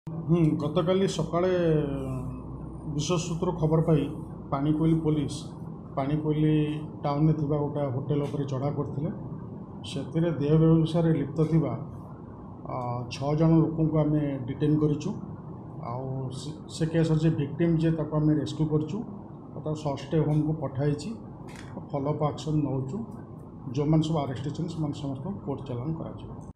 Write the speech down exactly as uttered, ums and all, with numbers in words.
ହୁଁ ଗତକାଲି ସକାଳେ ବିଶ୍ୱ ସୂତ୍ର ଖବର ପାଇ ପାଣିକୋଇଲି ପୋଲିସ ପାଣିକୋଇଲି ଟାଉନରେ ଥିବା ଗୋଟେ ହୋଟେଲ ଉପରେ ଚଢ଼ା କରିଥିଲେ। ସେଥିରେ ଦେହ ବ୍ୟବସାୟରେ ଲିପ୍ତ ଥିବା ଛଅ ଜଣ ଲୋକଙ୍କୁ ଆମେ ଡିଟେନ୍ କରିଛୁ। ଆଉ ସେ କେସ୍ର ଯେ ଭିକ୍ଟିମ୍ ଯେ ତାକୁ ଆମେ ରେସ୍କ୍ୟୁ କରିଛୁ ଆଉ ତାକୁ ସଷ୍ଟେ ହୋମ୍କୁ ପଠାଇଛି। ଫଲୋଅପ୍ ଆକ୍ସନ୍ ନେଉଛୁ। ଯେଉଁମାନେ ସବୁ ଆରେଷ୍ଟ ହେଇଛନ୍ତି ସେମାନେ ସମସ୍ତଙ୍କୁ କୋର୍ଟ ଚାଲାଣ କରାଯିବ।